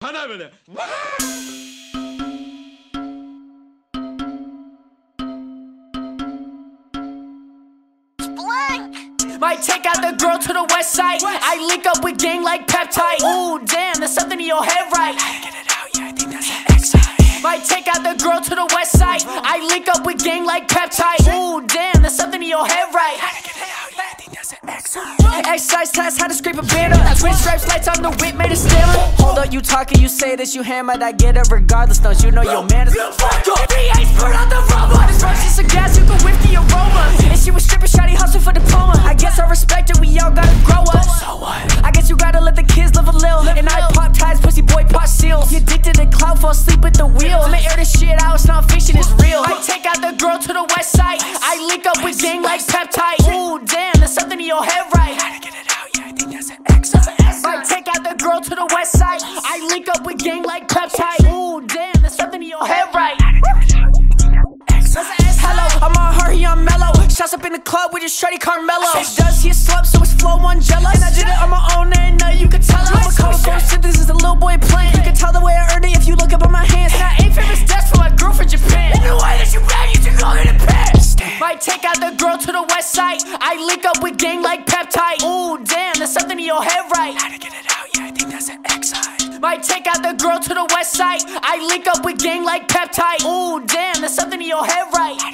하나 böyle. Might take out the girl to the west side. I link up with gang like peptide. Ooh, damn, there's something in your head right. Gotta get it out, yeah, I think that's an Excise. Might take out the girl to the west side. I link up with gang like peptide. Ooh, damn, there's something in your head right. Gotta get it out, yeah, I think that's an Excise. Excise test, how to scrape a banner. Twin stripes, lights on the whip, made a stammer. Hold up, you talking, you say that you hammered. I get it regardless, don't you know your man is fuck your V8, put out the rubber. This rush is a gas, you can whiff the aroma. And she was stripping, shorty hustle for diploma. I guess I respect it, we all gotta grow up. So what? I guess you gotta let the kids live a little. And I pop ties, pussy boy pop seals. You addicted to clout, fall asleep at the wheel. I'ma air this shit out, it's not fiction, it's real. I take out the girl to the west side. I link up with gang like peptide. Ooh, damn, there's something in your head right. Gotta get it out, yeah, I think that's an Excise. I take out the girl to the west side. I link up with gang like peptide. Ooh, damn, there's something in your head right. Hello, I'm on her, he on mellow. Shots up in the club with your shorty Carmelo. Does he a slump, so his flow one jealous. And I did it on my own, and you can tell him. I'm a cold phone, this is a little boy playing. You can tell the way I earned it if you look up on my hands. And I ain't famous desk for my girl from Japan. In the way that you brag, you should go in the pants. Might take out the girl to the west side. I link up with gang like peptide. Ooh, damn, there's something in your head right. Gotta get it out, yeah, I think that's an Excise. Might take out the girl to the west side. I link up with gang like peptide. Ooh, damn, there's something in your head right.